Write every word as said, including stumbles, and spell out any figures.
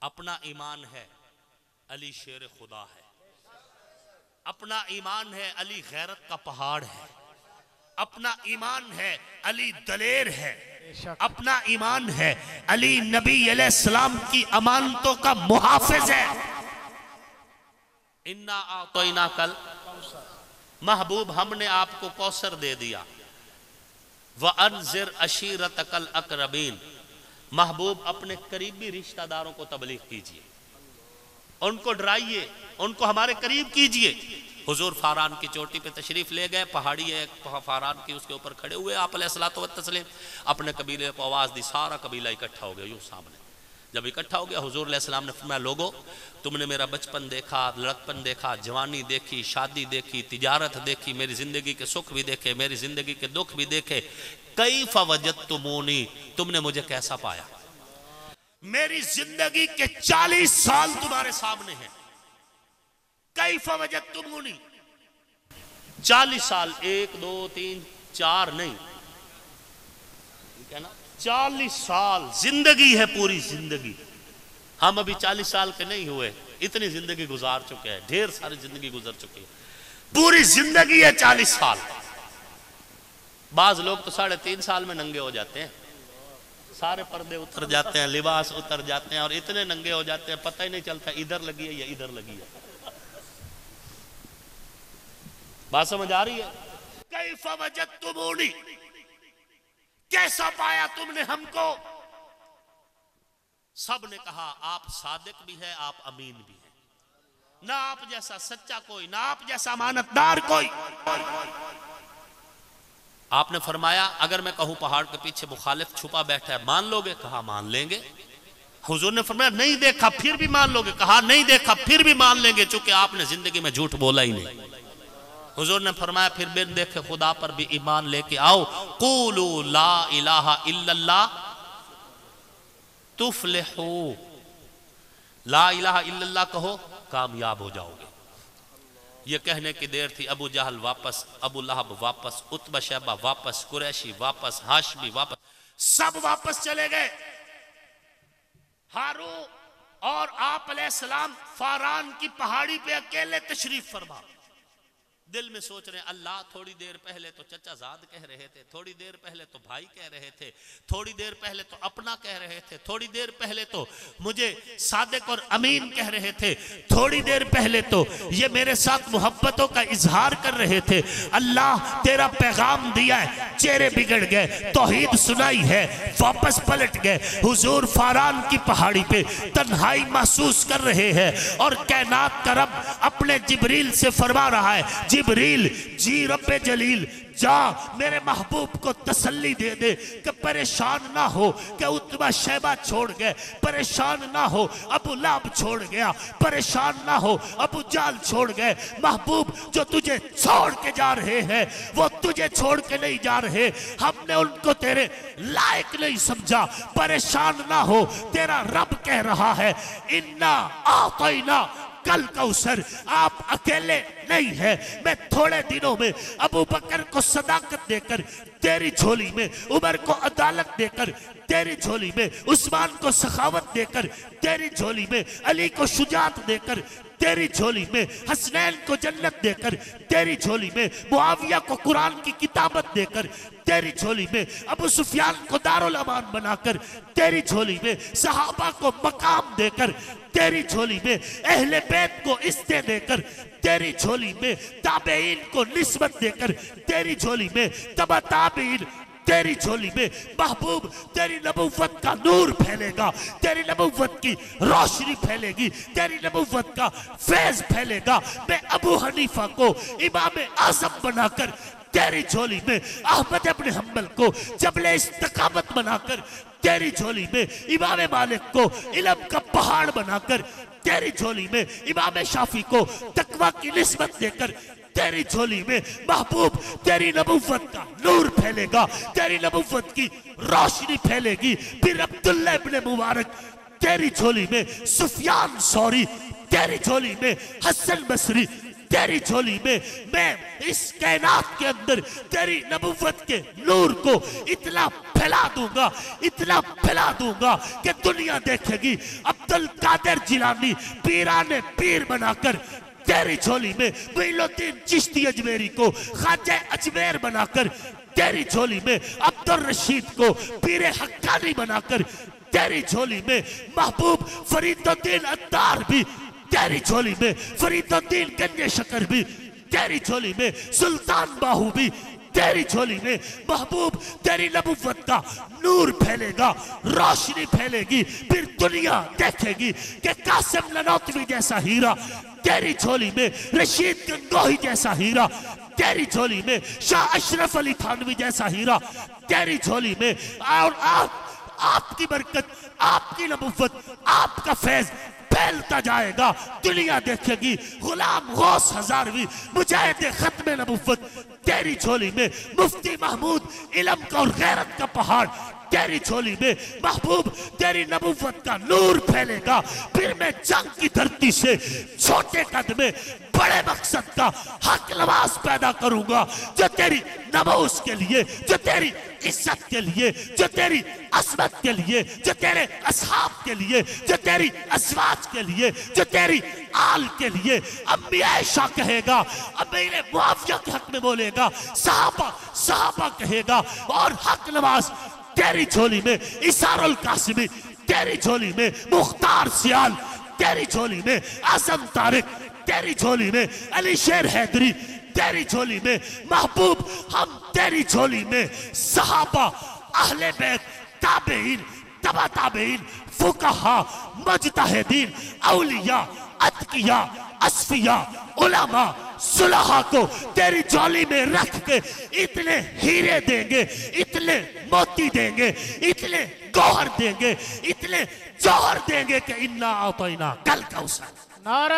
अपना ईमान है अली शेर खुदा है, अपना ईमान है अली गैरत का पहाड़ है, अपना ईमान है अली दलेर है, अपना ईमान है अली नबी अलैहिस्सलाम की अमानतों का मुहाफिज है। इन्ना आतोइना कल महबूब हमने आपको कौसर दे दिया। व अनज़िर अशीरतकल अक़रबीन, महबूब अपने करीबी रिश्तेदारों को तबलीग कीजिए, उनको डराइए, उनको हमारे करीब कीजिए। हुजूर फारान की चोटी पे तशरीफ ले गए, पहाड़ी है फारान की, उसके ऊपर खड़े हुए आप अलैहिस्सलातु वस्सलाम, अपने कबीले को आवाज़ दी, सारा कबीला इकट्ठा हो गया यूँ सामने। जब इकट्ठा हो गया हुजूर अलैहिस्सलाम ने फरमाया, लोगो तुमने मेरा बचपन देखा, लड़कपन देखा, जवानी देखी, शादी देखी, तिजारत देखी, मेरी ज़िंदगी के सुख भी देखे, मेरी ज़िंदगी के दुख भी देखे, कैफ़ वजदतुमूनी, तुमने मुझे कैसा पाया? मेरी जिंदगी के चालीस साल तुम्हारे सामने हैं। कैफ़ वजदतुमूनी, चालीस साल, एक दो तीन चार नहीं, क्या ना, चालीस साल जिंदगी है, पूरी जिंदगी। हम अभी चालीस साल के नहीं हुए, इतनी जिंदगी गुजार चुके हैं, ढेर सारी जिंदगी गुजर चुकी है, पूरी जिंदगी है चालीस साल। बाज लोग तो साढ़े तीन साल में नंगे हो जाते हैं, सारे पर्दे उतर जाते हैं, लिबास उतर जाते हैं और इतने नंगे हो जाते हैं पता ही नहीं चलता इधर लगी है या इधर लगी है। बात समझ आ रही है? कैफ़ वजदतुमूनी, कैसा पाया तुमने हमको? सब ने कहा आप सादिक भी है, आप अमीन भी है, ना आप जैसा सच्चा कोई, ना आप जैसा अमानतदार कोई। आपने फरमाया अगर मैं कहूं पहाड़ के पीछे मुखालिफ छुपा बैठा है, मान लोगे? कहा मान लेंगे। हुजूर ने फरमाया नहीं देखा फिर भी मान लोगे? कहा नहीं देखा फिर भी मान लेंगे, चूंकि आपने जिंदगी में झूठ बोला ही नहीं। हुजूर ने फरमाया फिर बिन देखे खुदा पर भी ईमान लेके आओ, कूलू ला इलाहा इल्लल्लाह तुफ्लिहू, ला इलाहा इल्लल्लाह कहो कामयाब हो जाओगे। ये कहने की देर थी, अबू जहल वापस, अबू लहब वापस, उतबा शैबा वापस, कुरैशी वापस, हाशमी वापस, सब वापस चले गए। हारू और आप अलैहिस्सलाम फारान की पहाड़ी पे अकेले तशरीफ फरमा। दिल में सोच रहे हैं अल्लाह, थोड़ी देर पहले तो चचा जाद कह रहे थे, थोड़ी देर पहले तो भाई कह रहे थे, थोड़ी देर पहले तो अपना कह रहे थे, थोड़ी देर पहले तो मुझे सादिक और अमीन कह रहे थे, थोड़ी देर पहले तो ये मेरे साथ मोहब्बतों का इजहार कर रहे थे। अल्लाह तेरा पैगाम दिया है, चेहरे बिगड़ गए, तौहीद सुनाई है, वापस पलट गए। हुजूर फारान की पहाड़ी पे तन्हाई महसूस कर रहे हैं और कायनात का रब अपने जिब्रील से फरमा रहा है, जिब्रील जी रब्बे जलील जा मेरे महबूब को तसल्ली दे दे कि परेशान ना हो कि उतबा शैबा छोड़ गए, परेशान ना हो अबू लहब छोड़ गया, परेशान ना हो अबू जाल छोड़ गए। महबूब जो तुझे छोड़ के जा रहे हैं वो तुझे छोड़ के नहीं जा रहे, हमने उनको तेरे लायक नहीं समझा, परेशान ना हो। तेरा रब कह रहा है इन्ना आतैना कल कौसर, आप अकेले नहीं है, मैं थोड़े दिनों में अबू बकर को सदाकत देकर तेरी झोली में, उमर को अदालत देकर तेरी झोली में, उस्मान को सखावत देकर तेरी झोली में, अली को शुजात देकर तेरी झोली में, हसनैन को जन्नत देकर तेरी झोली में, मुआविया को कुरान की किताबत देकर तेरी झोली में, अबू सुफियान को दारुल अमान बनाकर तेरी झोली में, सहाबा को मकाम देकर तेरी झोली में, अहले बैत को इस्ते देकर तेरी झोली में, ताबेईन को निस्बत देकर तेरी झोली में, तबा ताबेईन तेरी झोली में। महबूब तेरी नबुव्वत का नूर फैलेगा, तेरी नबुव्वत की रोशनी फैलेगी, तेरी नबुव्वत का फैज फैलेगा। मैं अबू हनीफा को इमाम आज़म बनाकर तेरी झोली में, अहमद इब्न हंबल को जबले इस्तिकामत बनाकर तेरी झोली में, इमाम मालिक को इल्म का पहाड़ बनाकर तेरी झोली में, इमाम शाफी को तकवा की निस्बत देकर तेरी झोली में, महबूब तेरी नबुव्वत का नूर फैलेगा, तेरी नबुव्वत की रोशनी फैलेगी। फिर अब्दुल्लाह इब्न मुबारक तेरी झोली में, सुफियान सौरी तेरी झोली में, हसन बसरी तेरी झोली में। मैं इस कायनात के अंदर तेरी नबुव्वत के नूर को इतना फैला दूंगा, इतना फैला दूंगा कि दुनिया देखेगी। अब्दुल कादिर जिलानी पीराने पीर बनाकर तेरी झोली में, मोइनुद्दीन चिश्ती अजमेरी को ख्वाजा अजमेर बनाकर तेरी झोली में, अब्दुल रशीद को पीर हक्कानी बनाकर तेरी झोली में, महबूब फरीदुद्दीन अत्तार भी तेरी झोली में, फरीदुद्दीन गंजे शकर भी तेरी झोली में, सुल्तान बाहू भी तेरी झोली में। महबूब तेरी नबुव्वत का नूर फैलेगा, रोशनी फैलेगी, फिर दुनिया देखेगी कि कासिम ननौतवी जैसा हीरा तेरी झोली में, रशीद गंगोही जैसा हीरा तेरी झोली में, शाह अशरफ अली थानवी जैसा हीरा तेरी झोली में। और आप, आपकी बरकत, आपकी नबुव्वत, आपका फैज फैलता जाएगा, दुनिया देखेगी। गुलाम गौस हजारवी मुजाहिद खत्म नबुव्वत तेरी झोली में, मुफ्ती महमूद इल्म का और गैरत का पहाड़ तेरी झोली में। महबूब तेरी नबुव्वत का नूर फैलेगा, फिर मैं जंग की धरती से छोटे कद में बड़े मकसद का हक नवाज पैदा करूंगा, जो तेरी नमूस के लिए, जो तेरी इज्जत के लिए, जो तेरी असमत के लिए, जो तेरे असहाब के लिए, जो तेरी असवाज के लिए, जो तेरी आल के लिए। अम्मी आयशा कहेगा, अमीर मुआविया के हक में बोलेगा, सहाबा सहाबा कहेगा, और हक नवाज तेरी झोली में, इसारुल कासिमी तेरी झोली में, मुख्तार सियाल तेरी झोली में, आजम तारिक तेरी झोली में, अली शेर हैदरी तेरी झोली में। महबूब हम तेरी झोली में सहाबा, अहले बैत, ताबेईन, तबा ताबेईन, फुकहा, मुज्तहिदीन, औलिया, अतकिया, असफिया, उलमा, सुलहा को तेरी झोली में रख के इतने हीरे देंगे, इतने मोती देंगे, इतने गौहर देंगे, इतने जौहर देंगे कि इन्ना आतैना कल कौसर। नारा